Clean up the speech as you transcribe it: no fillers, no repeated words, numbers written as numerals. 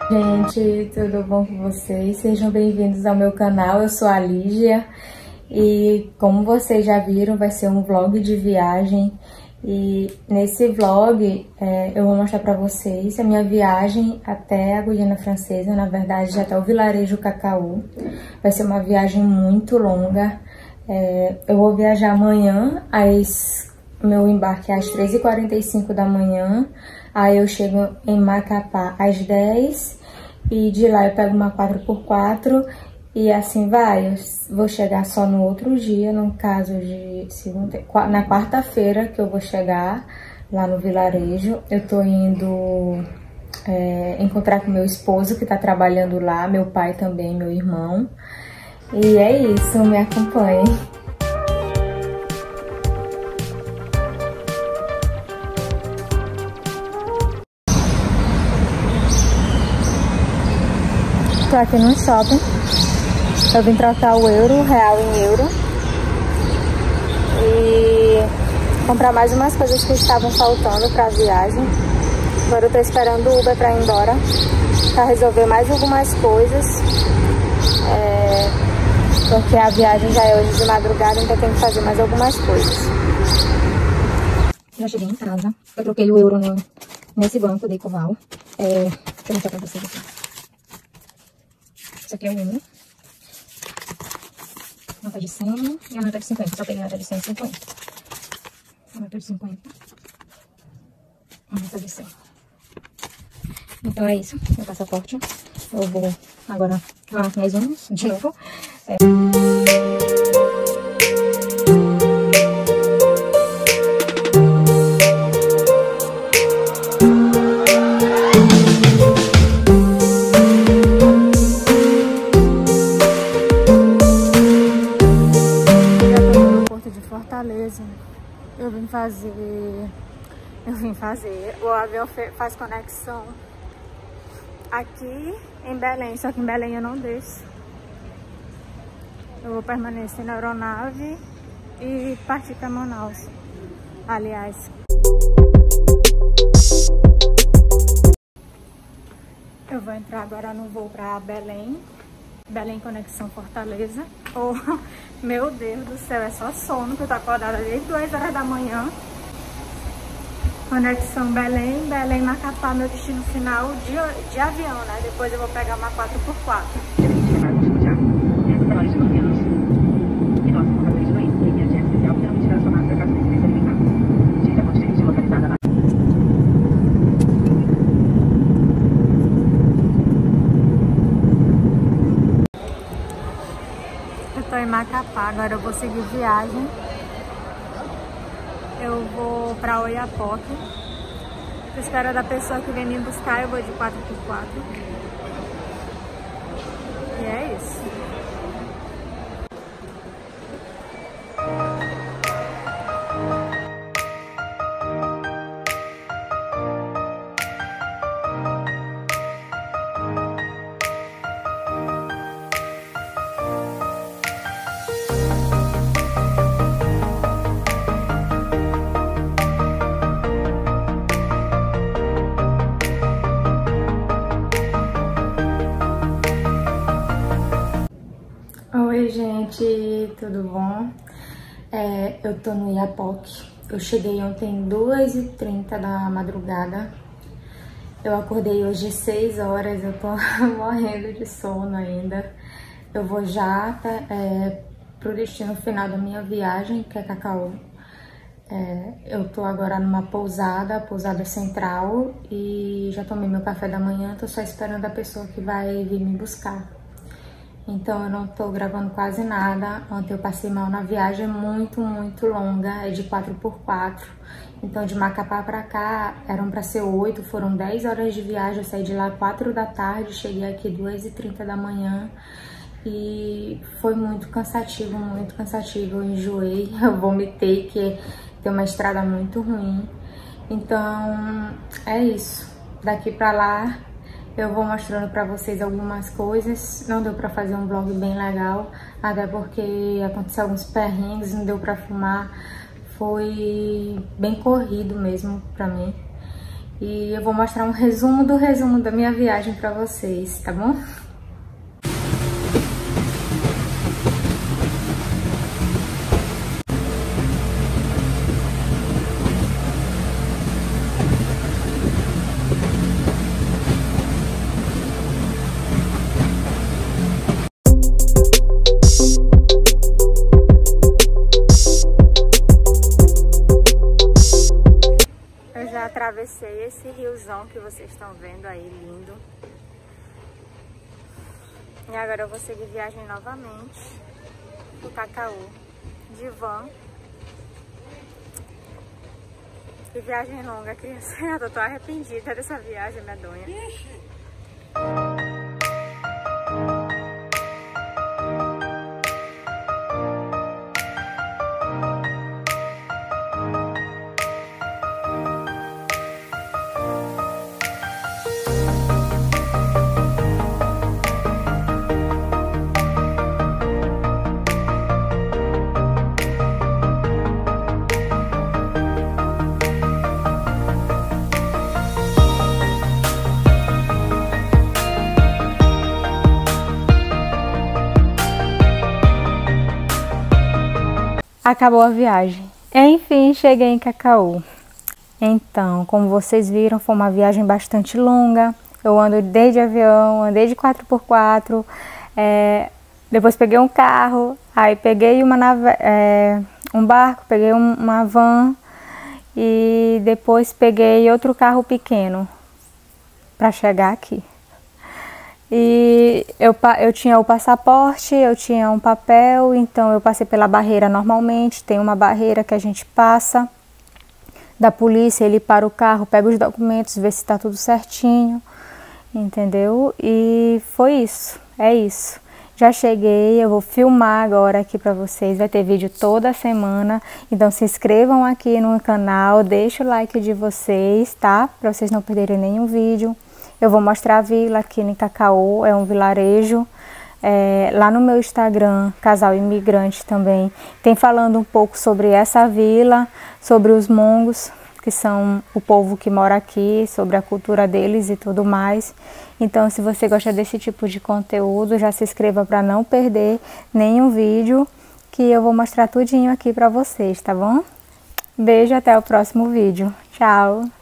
Gente, tudo bom com vocês? Sejam bem-vindos ao meu canal, eu sou a Lígia e como vocês já viram, vai ser um vlog de viagem e nesse vlog eu vou mostrar pra vocês a minha viagem até a Guiana Francesa, na verdade até o vilarejo Cacau. Vai ser uma viagem muito longa, eu vou viajar amanhã, meu embarque é às 3h45 da manhã, aí eu chego em Macapá às 10 e de lá eu pego uma 4x4 e assim vai. Eu vou chegar só no outro dia, no caso de na quarta-feira que eu vou chegar lá no vilarejo. Eu tô indo encontrar com meu esposo que tá trabalhando lá, meu pai também, meu irmão. E é isso, me acompanhem. Tô aqui no shopping, eu vim trocar o real em euro e comprar mais umas coisas que estavam faltando pra viagem. Agora eu tô esperando o Uber pra ir embora, pra resolver mais algumas coisas, porque a viagem já é hoje de madrugada, então tem que fazer mais algumas coisas. Já cheguei em casa, eu troquei o euro nesse banco de Ecoval. Deixa eu mostrar pra vocês aqui. Isso aqui é o euro. Nota de 100 e a nota de 50. Só peguei a nota de 150. A nota de 50. A nota de 100. Então é isso. Meu passaporte. Eu vou agora lavar minhas unhas de novo. O avião faz conexão aqui em Belém, só que em Belém eu não desço. Eu vou permanecer na aeronave e partir para Manaus, aliás. Eu vou entrar agora no voo para Belém, Conexão Fortaleza. Oh, meu Deus do céu, é só sono, que eu tô acordada desde 2 horas da manhã. Conexão Belém, Macapá, meu destino final de avião, né? Depois eu vou pegar uma 4x4. Eu tô em Macapá, agora eu vou seguir viagem. Eu vou pra Oiapoque. Tô esperando a pessoa que vem me buscar, eu vou de 4x4. E é isso. Oi gente, tudo bom? Eu tô no Oiapoque. Eu cheguei ontem 2h30 da madrugada. Eu acordei hoje 6 horas, eu tô morrendo de sono ainda. Eu vou já pro destino final da minha viagem, que é Cacau. Eu tô agora numa pousada central, e já tomei meu café da manhã, tô só esperando a pessoa que vai vir me buscar. Então eu não tô gravando quase nada. Ontem eu passei mal na viagem, muito longa, é de 4x4. Então de Macapá pra cá eram pra ser 8, foram 10 horas de viagem. Eu saí de lá 4 da tarde, cheguei aqui 2h30 da manhã. E foi muito cansativo, eu enjoei, eu vomitei, que tem uma estrada muito ruim. Então é isso, daqui pra lá eu vou mostrando pra vocês algumas coisas. Não deu pra fazer um vlog bem legal, até porque aconteceu alguns perrengues, não deu pra filmar. Foi bem corrido mesmo pra mim. E eu vou mostrar um resumo da minha viagem pra vocês, tá bom? Atravessei esse riozão que vocês estão vendo aí, lindo. E agora eu vou seguir viagem novamente pro Cacaú, de van. Que viagem longa, criança. Eu tô arrependida dessa viagem medonha. Acabou a viagem. Enfim, cheguei em Cacaú. Então, como vocês viram, foi uma viagem bastante longa. Eu ando desde avião, andei de 4x4, depois peguei um carro, aí peguei um barco, peguei uma van e depois peguei outro carro pequeno para chegar aqui. E eu tinha o passaporte, eu tinha um papel, então eu passei pela barreira normalmente. Tem uma barreira que a gente passa da polícia, ele para o carro, pega os documentos, vê se está tudo certinho, entendeu? E foi isso, é isso. Já cheguei, eu vou filmar agora aqui para vocês, vai ter vídeo toda semana, então se inscrevam aqui no canal, deixa o like de vocês, tá? Para vocês não perderem nenhum vídeo. Eu vou mostrar a vila aqui em Cacaú, é um vilarejo. Lá no meu Instagram, Casal Imigrante também, tem falando um pouco sobre essa vila, sobre os mongos, que são o povo que mora aqui, sobre a cultura deles e tudo mais. Então, se você gosta desse tipo de conteúdo, já se inscreva para não perder nenhum vídeo, que eu vou mostrar tudinho aqui para vocês, tá bom? Beijo, até o próximo vídeo. Tchau!